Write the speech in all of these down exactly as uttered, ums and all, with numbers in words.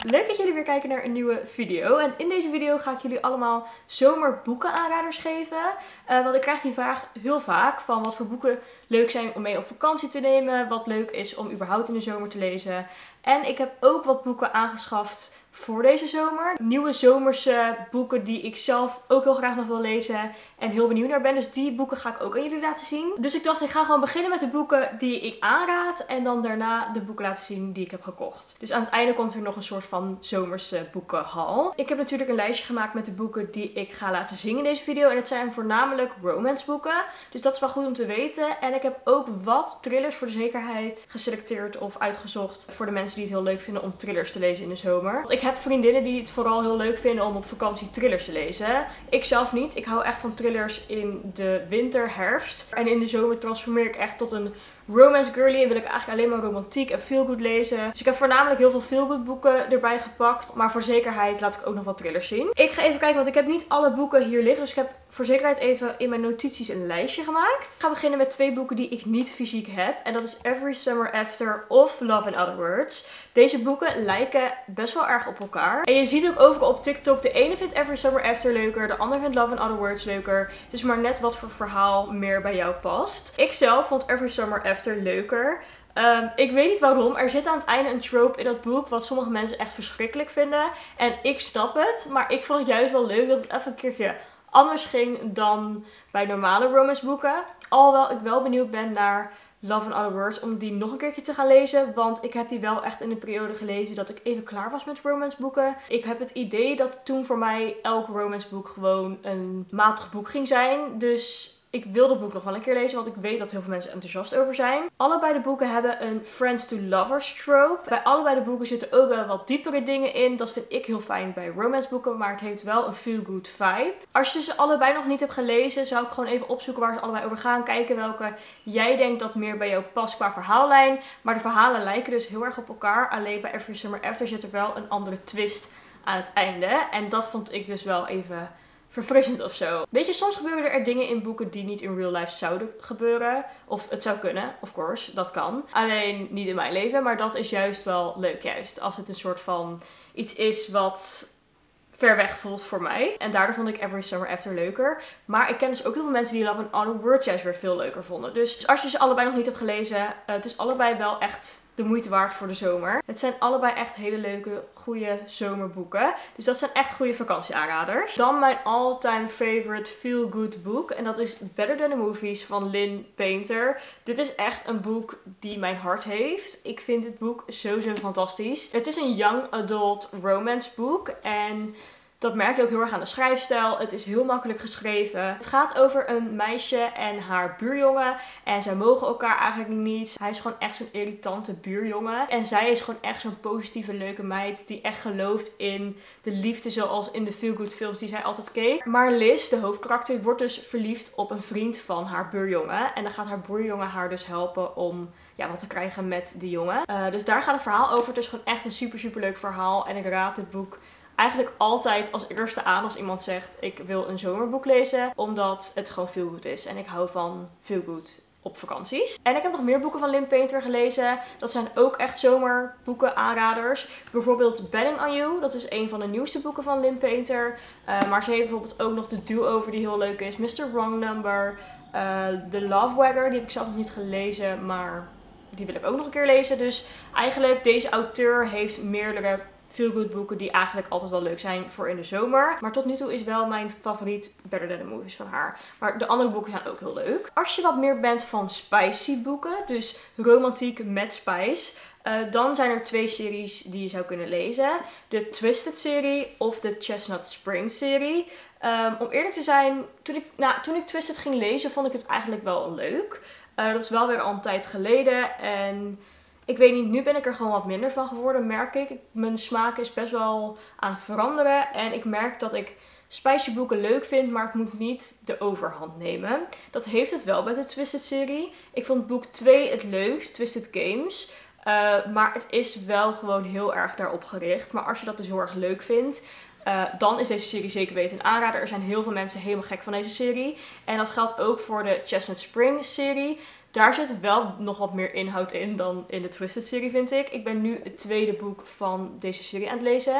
Leuk dat jullie weer kijken naar een nieuwe video. En in deze video ga ik jullie allemaal zomerboeken aanraders geven. Uh, want ik krijg die vraag heel vaak van wat voor boeken leuk zijn om mee op vakantie te nemen. Wat leuk is om überhaupt in de zomer te lezen. En ik heb ook wat boeken aangeschaft voor deze zomer. Nieuwe zomerse boeken die ik zelf ook heel graag nog wil lezen en heel benieuwd naar ben. Dus die boeken ga ik ook aan jullie laten zien. Dus ik dacht ik ga gewoon beginnen met de boeken die ik aanraad en dan daarna de boeken laten zien die ik heb gekocht. Dus aan het einde komt er nog een soort van zomerse boekenhal. Ik heb natuurlijk een lijstje gemaakt met de boeken die ik ga laten zien in deze video. En het zijn voornamelijk romance boeken. Dus dat is wel goed om te weten. En ik heb ook wat thrillers voor de zekerheid geselecteerd of uitgezocht voor de mensen die het heel leuk vinden om thrillers te lezen in de zomer. Want ik heb vriendinnen die het vooral heel leuk vinden om op vakantie thrillers te lezen. Ik zelf niet. Ik hou echt van thrillers in de winter, herfst. En in de zomer transformeer ik echt tot een romance girly en wil ik eigenlijk alleen maar romantiek en feelgood lezen. Dus ik heb voornamelijk heel veel feelgood boeken erbij gepakt. Maar voor zekerheid laat ik ook nog wat thrillers zien. Ik ga even kijken, want ik heb niet alle boeken hier liggen. Dus ik heb voor zekerheid even in mijn notities een lijstje gemaakt. Ik ga beginnen met twee boeken die ik niet fysiek heb. En dat is Every Summer After of Love in Other Words. Deze boeken lijken best wel erg op elkaar. En je ziet ook overal op TikTok, de ene vindt Every Summer After leuker, de ander vindt Love in Other Words leuker. Het is maar net wat voor verhaal meer bij jou past. Ik zelf vond Every Summer After leuker. Um, ik weet niet waarom. Er zit aan het einde een trope in dat boek wat sommige mensen echt verschrikkelijk vinden. En ik snap het, maar ik vond het juist wel leuk dat het even een keertje anders ging dan bij normale romance boeken. Alhoewel ik wel benieuwd ben naar Love in Other Words om die nog een keertje te gaan lezen. Want ik heb die wel echt in een periode gelezen dat ik even klaar was met romance boeken. Ik heb het idee dat toen voor mij elk romance boek gewoon een matig boek ging zijn. Dus ik wil dat boek nog wel een keer lezen, want ik weet dat heel veel mensen enthousiast over zijn. Allebei de boeken hebben een friends to lovers trope. Bij allebei de boeken zitten ook wel wat diepere dingen in. Dat vind ik heel fijn bij romance boeken, maar het heeft wel een feel good vibe. Als je ze allebei nog niet hebt gelezen, zou ik gewoon even opzoeken waar ze allebei over gaan. Kijken welke jij denkt dat meer bij jou past qua verhaallijn. Maar de verhalen lijken dus heel erg op elkaar. Alleen bij Every Summer After zit er wel een andere twist aan het einde. En dat vond ik dus wel even verfrissend of zo. Weet je, soms gebeuren er dingen in boeken die niet in real life zouden gebeuren. Of het zou kunnen, of course, dat kan. Alleen niet in mijn leven, maar dat is juist wel leuk juist. Als het een soort van iets is wat ver weg voelt voor mij. En daardoor vond ik Every Summer After leuker. Maar ik ken dus ook heel veel mensen die Love in Other Words juist weer veel leuker vonden. Dus als je ze allebei nog niet hebt gelezen, uh, het is allebei wel echt de moeite waard voor de zomer. Het zijn allebei echt hele leuke, goede zomerboeken. Dus dat zijn echt goede vakantieaanraders. Dan mijn all-time favorite feel-good boek. En dat is Better Than the Movies van Lynn Painter. Dit is echt een boek die mijn hart heeft. Ik vind dit boek sowieso fantastisch. Het is een young adult romance boek. En dat merk je ook heel erg aan de schrijfstijl. Het is heel makkelijk geschreven. Het gaat over een meisje en haar buurjongen. En zij mogen elkaar eigenlijk niet. Hij is gewoon echt zo'n irritante buurjongen. En zij is gewoon echt zo'n positieve, leuke meid die echt gelooft in de liefde zoals in de feel-good films die zij altijd keek. Maar Liz, de hoofdkarakter, wordt dus verliefd op een vriend van haar buurjongen. En dan gaat haar buurjongen haar dus helpen om ja, wat te krijgen met die jongen. Uh, dus daar gaat het verhaal over. Het is gewoon echt een super, super leuk verhaal. En ik raad dit boek eigenlijk altijd als eerste aan als iemand zegt ik wil een zomerboek lezen. Omdat het gewoon veel goed is. En ik hou van veel goed op vakanties. En ik heb nog meer boeken van Lynn Painter gelezen. Dat zijn ook echt zomerboeken aanraders. Bijvoorbeeld Betting on You. Dat is een van de nieuwste boeken van Lynn Painter. Uh, maar ze heeft bijvoorbeeld ook nog de Do-Over die heel leuk is. mister Wrong Number. Uh, The Love Wagger. Die heb ik zelf nog niet gelezen. Maar die wil ik ook nog een keer lezen. Dus eigenlijk deze auteur heeft meerdere feel-good boeken die eigenlijk altijd wel leuk zijn voor in de zomer. Maar tot nu toe is wel mijn favoriet Better Than the Movies van haar. Maar de andere boeken zijn ook heel leuk. Als je wat meer bent van spicy boeken, dus romantiek met spice, Uh, dan zijn er twee series die je zou kunnen lezen. De Twisted serie of de Chestnut Spring serie. Um, om eerlijk te zijn, toen ik, nou, toen ik Twisted ging lezen vond ik het eigenlijk wel leuk. Uh, dat is wel weer al een tijd geleden. En ik weet niet, nu ben ik er gewoon wat minder van geworden, merk ik. Mijn smaak is best wel aan het veranderen. En ik merk dat ik spicy boeken leuk vind, maar het moet niet de overhand nemen. Dat heeft het wel bij de Twisted serie. Ik vond boek twee het leukst, Twisted Games. Uh, maar het is wel gewoon heel erg daarop gericht. Maar als je dat dus heel erg leuk vindt, Uh, dan is deze serie zeker weten een aanrader. Er zijn heel veel mensen helemaal gek van deze serie. En dat geldt ook voor de Chestnut Spring serie. Daar zit wel nog wat meer inhoud in dan in de Twisted serie, vind ik. Ik ben nu het tweede boek van deze serie aan het lezen.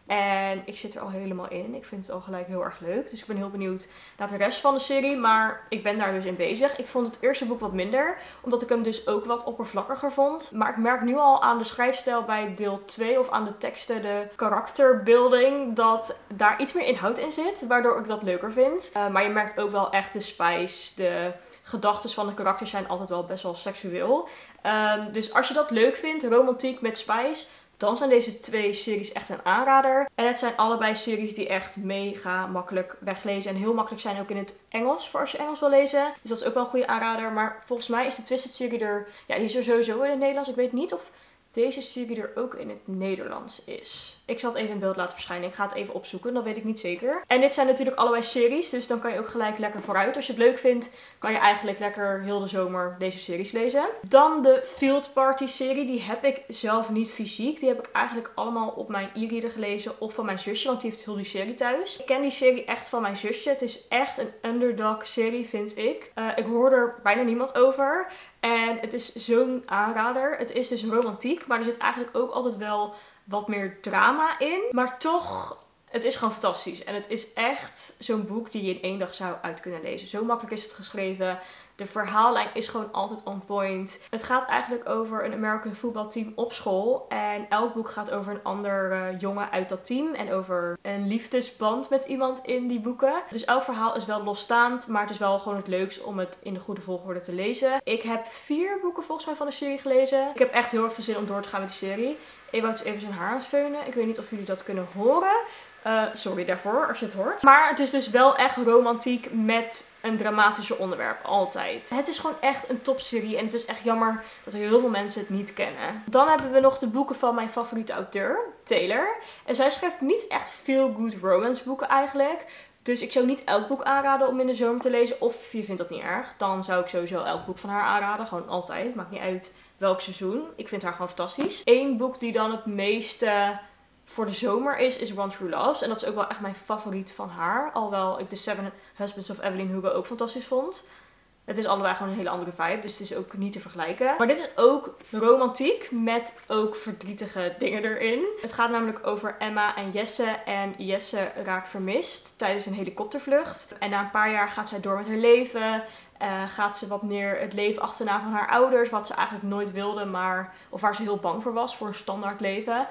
En ik zit er al helemaal in. Ik vind het al gelijk heel erg leuk. Dus ik ben heel benieuwd naar de rest van de serie. Maar ik ben daar dus in bezig. Ik vond het eerste boek wat minder. Omdat ik hem dus ook wat oppervlakkiger vond. Maar ik merk nu al aan de schrijfstijl bij deel twee. Of aan de teksten, de karakterbuilding. Dat daar iets meer inhoud in zit. Waardoor ik dat leuker vind. Uh, maar je merkt ook wel echt de spice. De gedachten van de karakters zijn altijd wel best wel seksueel. Um, dus als je dat leuk vindt, romantiek met spice, dan zijn deze twee series echt een aanrader. En het zijn allebei series die echt mega makkelijk weglezen. En heel makkelijk zijn ook in het Engels, voor als je Engels wil lezen. Dus dat is ook wel een goede aanrader. Maar volgens mij is de Twisted serie er, ja, die is er sowieso in het Nederlands. Ik weet niet of deze serie er ook in het Nederlands is. Ik zal het even in beeld laten verschijnen. Ik ga het even opzoeken, dat weet ik niet zeker. En dit zijn natuurlijk allebei series, dus dan kan je ook gelijk lekker vooruit. Als je het leuk vindt, kan je eigenlijk lekker heel de zomer deze series lezen. Dan de Field Party serie, die heb ik zelf niet fysiek. Die heb ik eigenlijk allemaal op mijn e-reader gelezen of van mijn zusje, want die heeft heel die serie thuis. Ik ken die serie echt van mijn zusje. Het is echt een underdog serie, vind ik. Uh, ik hoor er bijna niemand over. En het is zo'n aanrader. Het is dus romantiek, maar er zit eigenlijk ook altijd wel wat meer drama in. Maar toch, het is gewoon fantastisch. En het is echt zo'n boek die je in één dag zou uit kunnen lezen. Zo makkelijk is het geschreven. De verhaallijn is gewoon altijd on point. Het gaat eigenlijk over een American voetbalteam op school. En elk boek gaat over een ander uh, jongen uit dat team. En over een liefdesband met iemand in die boeken. Dus elk verhaal is wel losstaand. Maar het is wel gewoon het leukst om het in de goede volgorde te lezen. Ik heb vier boeken volgens mij van de serie gelezen. Ik heb echt heel erg veel zin om door te gaan met die serie. Ewout is even zijn haar aan het veunen. Ik weet niet of jullie dat kunnen horen. Uh, sorry daarvoor als je het hoort. Maar het is dus wel echt romantiek met een dramatische onderwerp. Altijd. Het is gewoon echt een topserie. En het is echt jammer dat heel veel mensen het niet kennen. Dan hebben we nog de boeken van mijn favoriete auteur, Taylor. En zij schrijft niet echt veel good romance boeken eigenlijk. Dus ik zou niet elk boek aanraden om in de zomer te lezen. Of je vindt dat niet erg. Dan zou ik sowieso elk boek van haar aanraden. Gewoon altijd. Maakt niet uit welk seizoen. Ik vind haar gewoon fantastisch. Eén boek die dan het meeste voor de zomer is, is One True Loves. En dat is ook wel echt mijn favoriet van haar. Alhoewel ik The Seven Husbands of Evelyn Hugo ook fantastisch vond. Het is allebei gewoon een hele andere vibe, dus het is ook niet te vergelijken. Maar dit is ook romantiek met ook verdrietige dingen erin. Het gaat namelijk over Emma en Jesse. En Jesse raakt vermist tijdens een helikoptervlucht. En na een paar jaar gaat zij door met haar leven. Uh, gaat ze wat meer het leven achterna van haar ouders. Wat ze eigenlijk nooit wilde, maar of waar ze heel bang voor was, voor een standaard leven.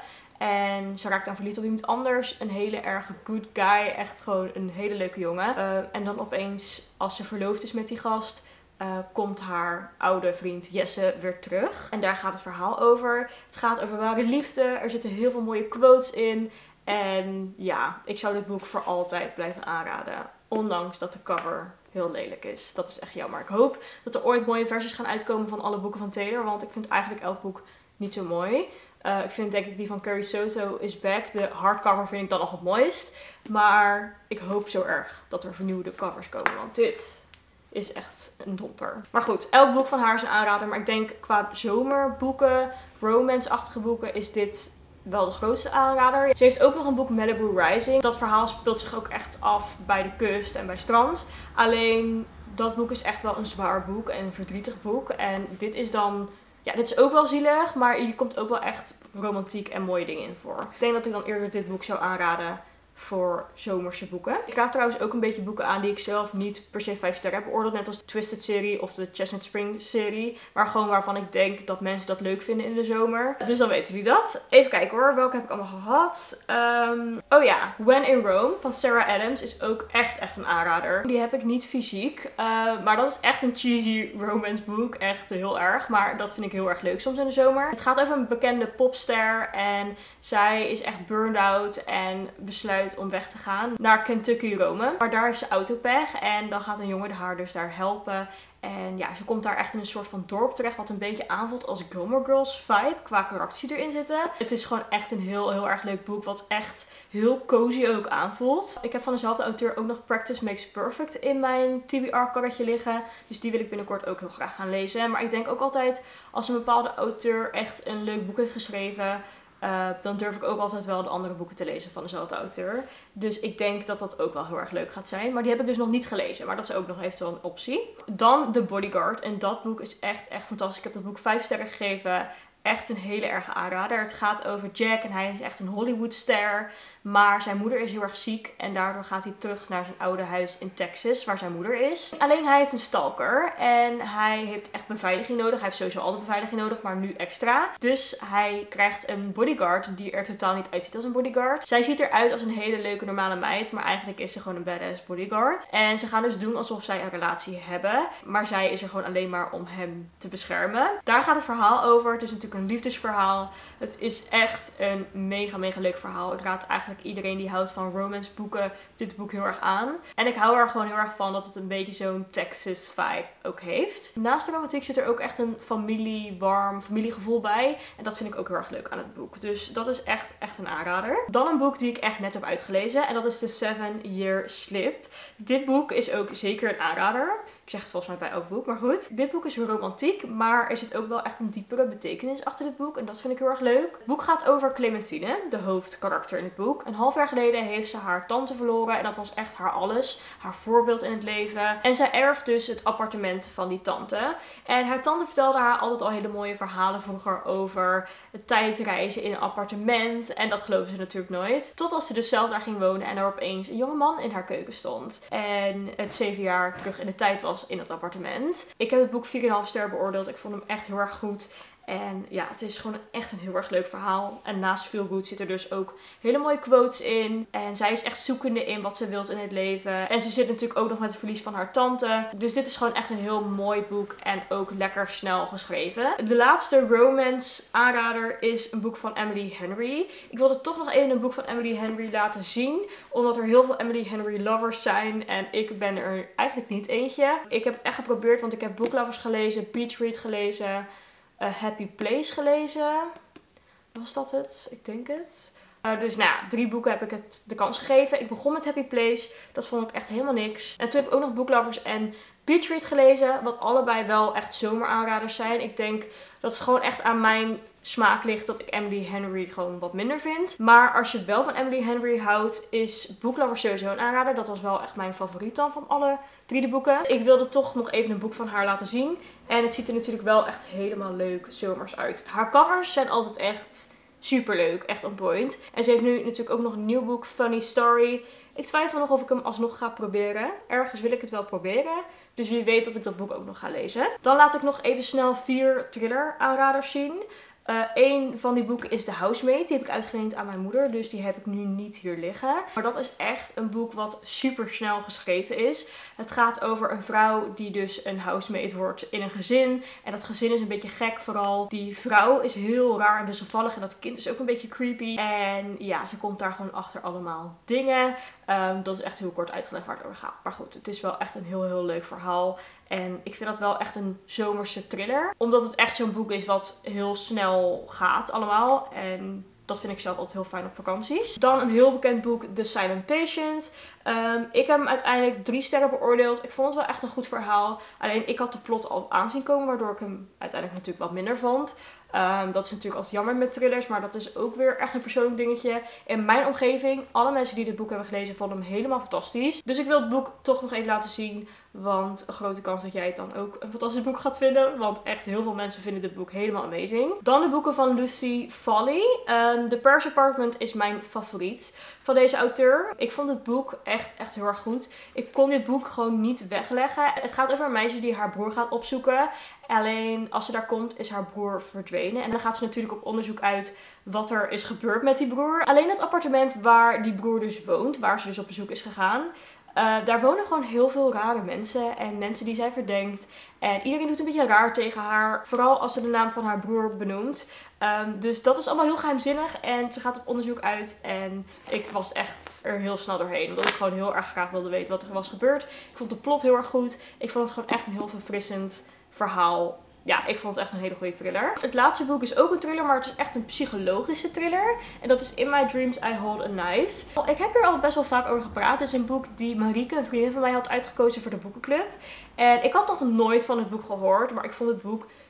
En ze raakt dan verliefd op iemand anders. Een hele erge good guy. Echt gewoon een hele leuke jongen. Uh, en dan opeens, als ze verloofd is met die gast, uh, komt haar oude vriend Jesse weer terug. En daar gaat het verhaal over. Het gaat over ware liefde. Er zitten heel veel mooie quotes in. En ja, ik zou dit boek voor altijd blijven aanraden. Ondanks dat de cover heel lelijk is. Dat is echt jammer. Ik hoop dat er ooit mooie versies gaan uitkomen van alle boeken van Taylor. Want ik vind eigenlijk elk boek niet zo mooi. Uh, ik vind denk ik die van Carrie Soto is Back. De hardcover vind ik dan nog het mooist. Maar ik hoop zo erg dat er vernieuwde covers komen. Want dit is echt een domper. Maar goed, elk boek van haar is een aanrader. Maar ik denk qua zomerboeken, romance-achtige boeken, is dit wel de grootste aanrader. Ze heeft ook nog een boek, Malibu Rising. Dat verhaal speelt zich ook echt af bij de kust en bij strand. Alleen dat boek is echt wel een zwaar boek en een verdrietig boek. En dit is dan, ja, dit is ook wel zielig, maar hier komt ook wel echt romantiek en mooie dingen in voor. Ik denk dat ik dan eerder dit boek zou aanraden voor zomerse boeken. Ik raad trouwens ook een beetje boeken aan die ik zelf niet per se vijf sterren heb beoordeeld. Net als de Twisted serie of de Chestnut Spring serie. Maar gewoon waarvan ik denk dat mensen dat leuk vinden in de zomer. Dus dan weten jullie dat. Even kijken hoor. Welke heb ik allemaal gehad? Um, oh ja. When in Rome van Sarah Adams is ook echt echt een aanrader. Die heb ik niet fysiek. Uh, maar dat is echt een cheesy romance boek. Echt heel erg. Maar dat vind ik heel erg leuk soms in de zomer. Het gaat over een bekende popster. En zij is echt burned out en besluit om weg te gaan naar Kentucky, Rome. Maar daar heeft ze autopech en dan gaat een jongen haar dus daar helpen. En ja, ze komt daar echt in een soort van dorp terecht wat een beetje aanvoelt als Gilmore Girls vibe qua karakters die erin zitten. Het is gewoon echt een heel heel erg leuk boek wat echt heel cozy ook aanvoelt. Ik heb van dezelfde auteur ook nog Practice Makes Perfect in mijn T B R-karretje liggen. Dus die wil ik binnenkort ook heel graag gaan lezen. Maar ik denk ook altijd als een bepaalde auteur echt een leuk boek heeft geschreven, uh, dan durf ik ook altijd wel de andere boeken te lezen van dezelfde auteur. Dus ik denk dat dat ook wel heel erg leuk gaat zijn. Maar die heb ik dus nog niet gelezen. Maar dat is ook nog eventueel een optie. Dan The Bodyguard. En dat boek is echt, echt fantastisch. Ik heb dat boek vijf sterren gegeven. Echt een hele erge aanrader. Het gaat over Jack en hij is echt een Hollywoodster. Maar zijn moeder is heel erg ziek en daardoor gaat hij terug naar zijn oude huis in Texas, waar zijn moeder is. Alleen hij heeft een stalker en hij heeft echt beveiliging nodig. Hij heeft sowieso altijd beveiliging nodig, maar nu extra. Dus hij krijgt een bodyguard die er totaal niet uitziet als een bodyguard. Zij ziet eruit als een hele leuke normale meid, maar eigenlijk is ze gewoon een badass bodyguard. En ze gaan dus doen alsof zij een relatie hebben, maar zij is er gewoon alleen maar om hem te beschermen. Daar gaat het verhaal over. Het is natuurlijk een liefdesverhaal. Het is echt een mega mega leuk verhaal. Ik raad eigenlijk iedereen die houdt van romance boeken dit boek heel erg aan. En ik hou er gewoon heel erg van dat het een beetje zo'n Texas vibe ook heeft. Naast de romantiek zit er ook echt een familie, warm familiegevoel bij. En dat vind ik ook heel erg leuk aan het boek. Dus dat is echt, echt een aanrader. Dan een boek die ik echt net heb uitgelezen. En dat is The Seven Year Slip. Dit boek is ook zeker een aanrader. Ik zeg het volgens mij bij elk boek, maar goed. Dit boek is romantiek, maar er zit ook wel echt een diepere betekenis achter dit boek. En dat vind ik heel erg leuk. Het boek gaat over Clementine, de hoofdkarakter in het boek. Een half jaar geleden heeft ze haar tante verloren en dat was echt haar alles. Haar voorbeeld in het leven. En zij erft dus het appartement van die tante. En haar tante vertelde haar altijd al hele mooie verhalen vroeger over het tijdreizen in een appartement. En dat geloofde ze natuurlijk nooit. Tot als ze dus zelf daar ging wonen en er opeens een jongeman in haar keuken stond. En het zeven jaar terug in de tijd was in het appartement. Ik heb het boek vier komma vijf ster beoordeeld. Ik vond hem echt heel erg goed. En ja, het is gewoon echt een heel erg leuk verhaal. En naast Feel Good zit er dus ook hele mooie quotes in. En zij is echt zoekende in wat ze wilt in het leven. En ze zit natuurlijk ook nog met het verlies van haar tante. Dus dit is gewoon echt een heel mooi boek. En ook lekker snel geschreven. De laatste romance aanrader is een boek van Emily Henry. Ik wilde toch nog even een boek van Emily Henry laten zien. Omdat er heel veel Emily Henry lovers zijn. En ik ben er eigenlijk niet eentje. Ik heb het echt geprobeerd. Want ik heb Book Lovers gelezen. Beach Read gelezen. A Happy Place gelezen. Was dat het? Ik denk het. Uh, dus nou ja, drie boeken heb ik het de kans gegeven. Ik begon met Happy Place. Dat vond ik echt helemaal niks. En toen heb ik ook nog Book Lovers en Beach Read gelezen. Wat allebei wel echt zomeraanraders zijn. Ik denk dat het gewoon echt aan mijn smaak ligt dat ik Emily Henry gewoon wat minder vind. Maar als je wel van Emily Henry houdt, is Book Lovers sowieso een aanrader. Dat was wel echt mijn favoriet dan van alle drie de boeken. Ik wilde toch nog even een boek van haar laten zien. En het ziet er natuurlijk wel echt helemaal leuk zomers uit. Haar covers zijn altijd echt super leuk. Echt on point. En ze heeft nu natuurlijk ook nog een nieuw boek, Funny Story. Ik twijfel nog of ik hem alsnog ga proberen. Ergens wil ik het wel proberen. Dus wie weet dat ik dat boek ook nog ga lezen. Dan laat ik nog even snel vier thriller aanraders zien. Eén uh, van die boeken is The Housemaid. Die heb ik uitgeleend aan mijn moeder. Dus die heb ik nu niet hier liggen. Maar dat is echt een boek wat super snel geschreven is. Het gaat over een vrouw die dus een housemaid wordt in een gezin. En dat gezin is een beetje gek vooral. Die vrouw is heel raar en wisselvallig. En dat kind is ook een beetje creepy. En ja, ze komt daar gewoon achter allemaal dingen. Um, dat is echt heel kort uitgelegd waar het over gaat. Maar goed, het is wel echt een heel heel leuk verhaal. En ik vind dat wel echt een zomerse thriller. Omdat het echt zo'n boek is wat heel snel gaat allemaal. En dat vind ik zelf altijd heel fijn op vakanties. Dan een heel bekend boek, The Silent Patient. Um, ik heb hem uiteindelijk drie sterren beoordeeld. Ik vond het wel echt een goed verhaal. Alleen ik had de plot al aanzien komen, waardoor ik hem uiteindelijk natuurlijk wat minder vond. Um, dat is natuurlijk altijd jammer met thrillers, maar dat is ook weer echt een persoonlijk dingetje. In mijn omgeving, alle mensen die dit boek hebben gelezen, vonden hem helemaal fantastisch. Dus ik wil het boek toch nog even laten zien. Want een grote kans dat jij het dan ook een fantastisch boek gaat vinden. Want echt heel veel mensen vinden dit boek helemaal amazing. Dan de boeken van Lucy Foley. Um, The Paris Apartment is mijn favoriet van deze auteur. Ik vond het boek echt, echt heel erg goed. Ik kon dit boek gewoon niet wegleggen. Het gaat over een meisje die haar broer gaat opzoeken. Alleen als ze daar komt is haar broer verdwenen. En dan gaat ze natuurlijk op onderzoek uit wat er is gebeurd met die broer. Alleen het appartement waar die broer dus woont, waar ze dus op bezoek is gegaan. Uh, daar wonen gewoon heel veel rare mensen en mensen die zij verdenkt. En iedereen doet een beetje raar tegen haar. Vooral als ze de naam van haar broer benoemt. Um, dus dat is allemaal heel geheimzinnig. En ze gaat op onderzoek uit. En ik was echt er heel snel doorheen. Omdat ik gewoon heel erg graag wilde weten wat er was gebeurd. Ik vond de plot heel erg goed. Ik vond het gewoon echt een heel verfrissend verhaal. Ja, ik vond het echt een hele goede thriller. Het laatste boek is ook een thriller, maar het is echt een psychologische thriller. En dat is In My Dreams I Hold a Knife. Ik heb hier al best wel vaak over gepraat. Het is een boek die Marieke, een vriendin van mij, had uitgekozen voor de boekenclub. En ik had nog nooit van het boek gehoord, maar ik vond het boek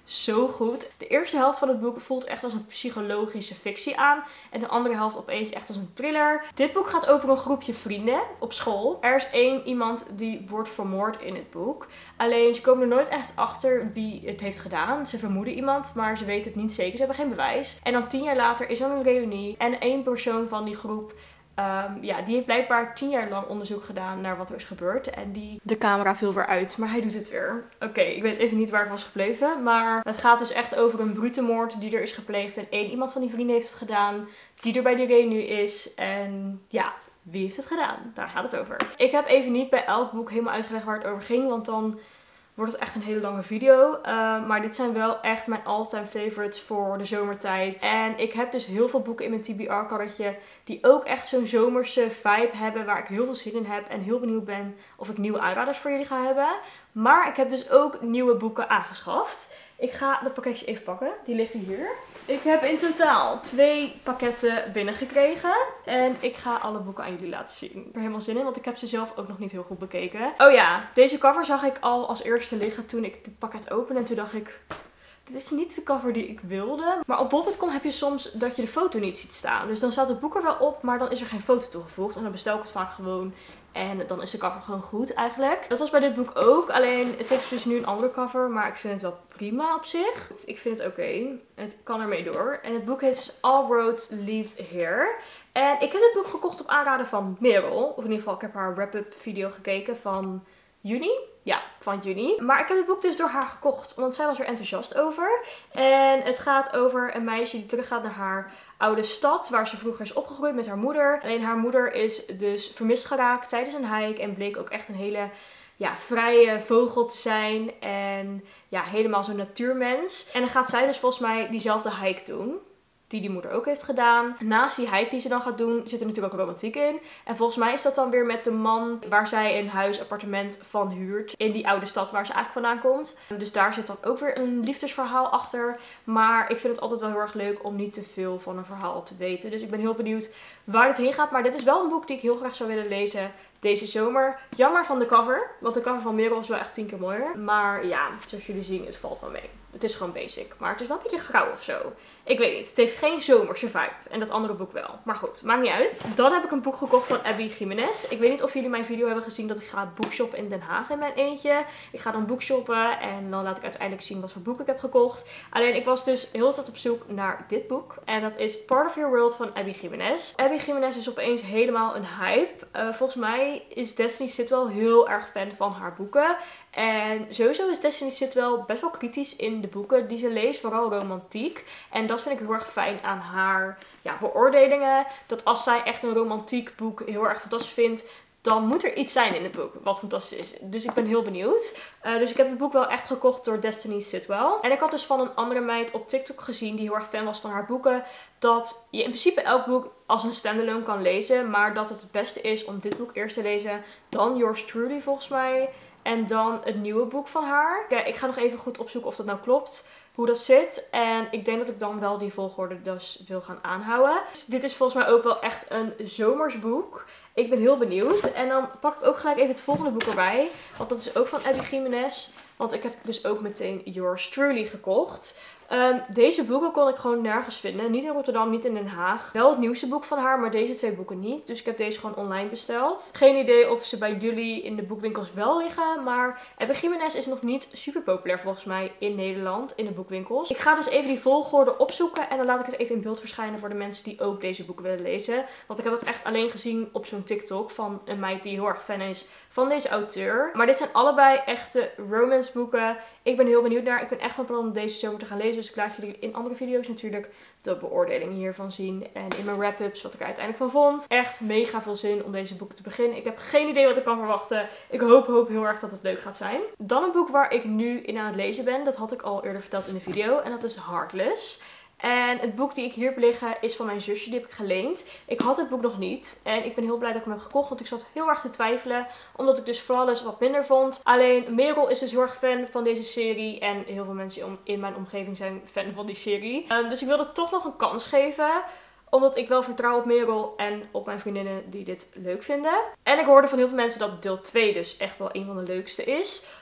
zo goed. De eerste helft van het boek voelt echt als een psychologische fictie aan. En de andere helft opeens echt als een thriller. Dit boek gaat over een groepje vrienden op school. Er is één iemand die wordt vermoord in het boek. Alleen ze komen er nooit echt achter wie het heeft gedaan. Ze vermoeden iemand, maar ze weten het niet zeker. Ze hebben geen bewijs. En dan tien jaar later is er een reunie. En één persoon van die groep... Um, ja, die heeft blijkbaar tien jaar lang onderzoek gedaan naar wat er is gebeurd. En die... De camera viel weer uit, maar hij doet het weer. Oké, okay, ik weet even niet waar ik was gebleven. Maar het gaat dus echt over een brute moord die er is gepleegd. En één iemand van die vrienden heeft het gedaan. Die er bij de reunie is. En ja, wie heeft het gedaan? Daar gaat het over. Ik heb even niet bij elk boek helemaal uitgelegd waar het over ging. Want dan... wordt het echt een hele lange video. Uh, maar dit zijn wel echt mijn all-time favorites voor de zomertijd. En ik heb dus heel veel boeken in mijn T B R-karretje die ook echt zo'n zomerse vibe hebben. Waar ik heel veel zin in heb. En heel benieuwd ben of ik nieuwe aanraders voor jullie ga hebben. Maar ik heb dus ook nieuwe boeken aangeschaft. Ik ga dat pakketje even pakken. Die liggen hier. Ik heb in totaal twee pakketten binnengekregen. En ik ga alle boeken aan jullie laten zien. Ik heb er helemaal zin in, want ik heb ze zelf ook nog niet heel goed bekeken. Oh ja, deze cover zag ik al als eerste liggen toen ik dit pakket opende. En toen dacht ik, dit is niet de cover die ik wilde. Maar op bol punt com heb je soms dat je de foto niet ziet staan. Dus dan staat het boek er wel op, maar dan is er geen foto toegevoegd. En dan bestel ik het vaak gewoon. En dan is de cover gewoon goed eigenlijk. Dat was bij dit boek ook. Alleen het heeft dus nu een andere cover. Maar ik vind het wel prima op zich. Ik vind het oké. Okay. Het kan ermee door. En het boek heet dus All Roads Lead Here. En ik heb het boek gekocht op aanraden van Merel. Of in ieder geval ik heb haar wrap-up video gekeken van juni. Ja, van juni. Maar ik heb het boek dus door haar gekocht. Want zij was er enthousiast over. En het gaat over een meisje die teruggaat naar haar oude stad. Waar ze vroeger is opgegroeid met haar moeder. Alleen haar moeder is dus vermist geraakt tijdens een hike. En bleek ook echt een hele ja, vrije vogel te zijn. En ja, helemaal zo'n natuurmens. En dan gaat zij dus volgens mij diezelfde hike doen. Die die moeder ook heeft gedaan. Naast die hike die ze dan gaat doen, zit er natuurlijk ook romantiek in. En volgens mij is dat dan weer met de man waar zij een huis, appartement van huurt. In die oude stad waar ze eigenlijk vandaan komt. Dus daar zit dan ook weer een liefdesverhaal achter. Maar ik vind het altijd wel heel erg leuk om niet te veel van een verhaal te weten. Dus ik ben heel benieuwd waar dit heen gaat. Maar dit is wel een boek die ik heel graag zou willen lezen deze zomer. Jammer van de cover. Want de cover van Merel is wel echt tien keer mooier. Maar ja, zoals jullie zien, het valt wel mee. Het is gewoon basic. Maar het is wel een beetje grauw of zo. Ik weet niet. Het heeft geen zomerse vibe. En dat andere boek wel. Maar goed, maakt niet uit. Dan heb ik een boek gekocht van Abby Jiménez. Ik weet niet of jullie mijn video hebben gezien dat ik ga boekshoppen in Den Haag in mijn eentje. Ik ga dan boekshoppen en dan laat ik uiteindelijk zien wat voor boek ik heb gekocht. Alleen ik was dus heel de tijd op zoek naar dit boek. En dat is Part of Your World van Abby Jiménez. Abby Jiménez is opeens helemaal een hype. Uh, volgens mij is Destiny Sitwell heel erg fan van haar boeken. En sowieso is Destiny Sitwell best wel kritisch in de boeken die ze leest, vooral romantiek. En dat vind ik heel erg fijn aan haar ja, beoordelingen. Dat als zij echt een romantiek boek heel erg fantastisch vindt, dan moet er iets zijn in het boek wat fantastisch is. Dus ik ben heel benieuwd. Uh, dus ik heb het boek wel echt gekocht door Destiny Sitwell. En ik had dus van een andere meid op TikTok gezien die heel erg fan was van haar boeken. Dat je in principe elk boek als een standalone kan lezen. Maar dat het het beste is om dit boek eerst te lezen. Dan Yours Truly volgens mij. En dan het nieuwe boek van haar. Ja, ik ga nog even goed opzoeken of dat nou klopt. Hoe dat zit. En ik denk dat ik dan wel die volgorde dus wil gaan aanhouden. Dus dit is volgens mij ook wel echt een zomersboek. Ik ben heel benieuwd. En dan pak ik ook gelijk even het volgende boek erbij. Want dat is ook van Abby Jiménez. Want ik heb dus ook meteen Yours Truly gekocht. Um, deze boeken kon ik gewoon nergens vinden. Niet in Rotterdam, niet in Den Haag. Wel het nieuwste boek van haar, maar deze twee boeken niet. Dus ik heb deze gewoon online besteld. Geen idee of ze bij jullie in de boekwinkels wel liggen. Maar Abby Jiménez is nog niet super populair volgens mij in Nederland, in de boekwinkels. Ik ga dus even die volgorde opzoeken. En dan laat ik het even in beeld verschijnen voor de mensen die ook deze boeken willen lezen. Want ik heb het echt alleen gezien op zo'n TikTok van een meid die heel erg fan is van deze auteur. Maar dit zijn allebei echte romance boeken. Ik ben heel benieuwd naar. Ik ben echt van plan om deze zomer te gaan lezen. Dus ik laat jullie in andere video's natuurlijk de beoordelingen hiervan zien. En in mijn wrap-ups wat ik er uiteindelijk van vond. Echt mega veel zin om deze boeken te beginnen. Ik heb geen idee wat ik kan verwachten. Ik hoop, hoop heel erg dat het leuk gaat zijn. Dan een boek waar ik nu in aan het lezen ben. Dat had ik al eerder verteld in de video. En dat is Heartless. En het boek die ik hier heb liggen is van mijn zusje. Die heb ik geleend. Ik had het boek nog niet. En ik ben heel blij dat ik hem heb gekocht. Want ik zat heel erg te twijfelen. Omdat ik dus Flawless wat minder vond. Alleen Merel is dus heel erg fan van deze serie. En heel veel mensen in mijn omgeving zijn fan van die serie. Um, dus ik wilde toch nog een kans geven. Omdat ik wel vertrouw op Merel en op mijn vriendinnen die dit leuk vinden. En ik hoorde van heel veel mensen dat deel twee dus echt wel een van de leukste is.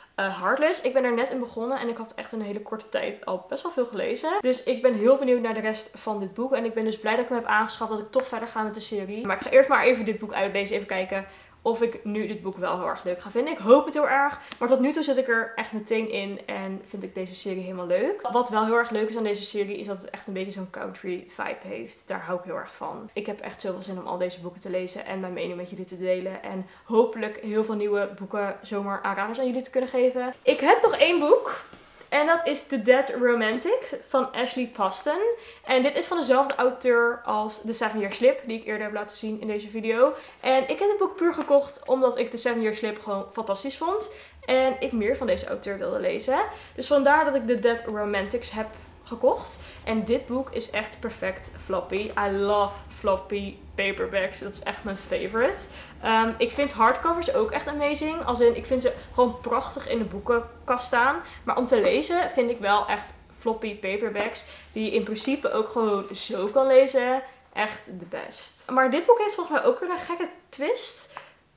Uh, Heartless. Ik ben er net in begonnen en ik had echt een hele korte tijd al best wel veel gelezen. Dus ik ben heel benieuwd naar de rest van dit boek. En ik ben dus blij dat ik hem heb aangeschaft, dat ik toch verder ga met de serie. Maar ik ga eerst maar even dit boek uitlezen, even kijken of ik nu dit boek wel heel erg leuk ga vinden. Ik hoop het heel erg. Maar tot nu toe zit ik er echt meteen in en vind ik deze serie helemaal leuk. Wat wel heel erg leuk is aan deze serie is dat het echt een beetje zo'n country vibe heeft. Daar hou ik heel erg van. Ik heb echt zoveel zin om al deze boeken te lezen en mijn mening met jullie te delen. En hopelijk heel veel nieuwe boeken zomaar aanraders aan jullie te kunnen geven. Ik heb nog één boek. En dat is The Dead Romantics van Ashley Paston. En dit is van dezelfde auteur als The Seven Year Slip, die ik eerder heb laten zien in deze video. En ik heb het boek puur gekocht omdat ik The Seven Year Slip gewoon fantastisch vond. En ik meer van deze auteur wilde lezen. Dus vandaar dat ik The Dead Romantics heb gekocht. En dit boek is echt perfect floppy. I love floppy paperbacks. Dat is echt mijn favorite. Um, ik vind hardcovers ook echt amazing. Als in, ik vind ze gewoon prachtig in de boekenkast staan. Maar om te lezen vind ik wel echt floppy paperbacks. Die je in principe ook gewoon zo kan lezen. Echt de best. Maar dit boek heeft volgens mij ook weer een gekke twist.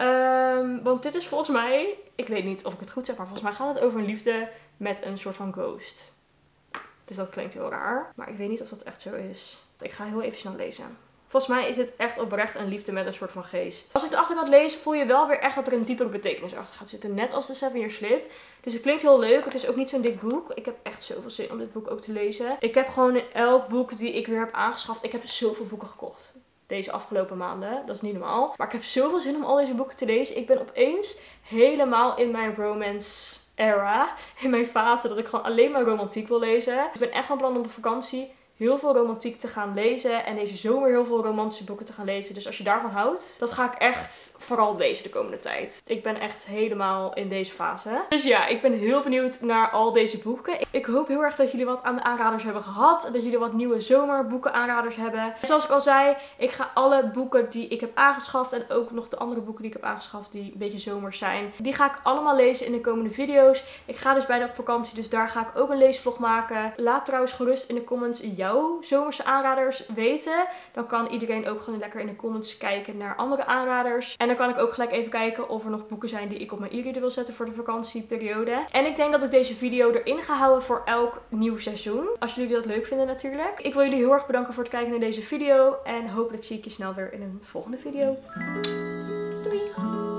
Um, want dit is volgens mij, ik weet niet of ik het goed zeg, maar volgens mij gaat het over een liefde met een soort van ghost. Dus dat klinkt heel raar. Maar ik weet niet of dat echt zo is. Ik ga heel even snel lezen. Volgens mij is dit echt oprecht een liefde met een soort van geest. Als ik de achterkant lees, voel je wel weer echt dat er een diepere betekenis achter gaat zitten. Net als de Seven Year Slip. Dus het klinkt heel leuk. Het is ook niet zo'n dik boek. Ik heb echt zoveel zin om dit boek ook te lezen. Ik heb gewoon in elk boek die ik weer heb aangeschaft. Ik heb zoveel boeken gekocht. Deze afgelopen maanden. Dat is niet normaal. Maar ik heb zoveel zin om al deze boeken te lezen. Ik ben opeens helemaal in mijn romance era. In mijn fase dat ik gewoon alleen maar romantiek wil lezen. Dus ik ben echt van plan om op vakantie heel veel romantiek te gaan lezen. En deze zomer heel veel romantische boeken te gaan lezen. Dus als je daarvan houdt, dat ga ik echt vooral lezen de komende tijd. Ik ben echt helemaal in deze fase. Dus ja, ik ben heel benieuwd naar al deze boeken. Ik hoop heel erg dat jullie wat aan de aanraders hebben gehad. Dat jullie wat nieuwe zomerboeken aanraders hebben. Zoals ik al zei, ik ga alle boeken die ik heb aangeschaft. En ook nog de andere boeken die ik heb aangeschaft die een beetje zomers zijn. Die ga ik allemaal lezen in de komende video's. Ik ga dus bijna op vakantie. Dus daar ga ik ook een leesvlog maken. Laat trouwens gerust in de comments jouw zomerse aanraders weten. Dan kan iedereen ook gewoon lekker in de comments kijken naar andere aanraders. En dan kan ik ook gelijk even kijken of er nog boeken zijn die ik op mijn e-reader wil zetten voor de vakantieperiode. En ik denk dat ik deze video erin ga houden voor elk nieuw seizoen. Als jullie dat leuk vinden natuurlijk. Ik wil jullie heel erg bedanken voor het kijken naar deze video. En hopelijk zie ik je snel weer in een volgende video. Doei!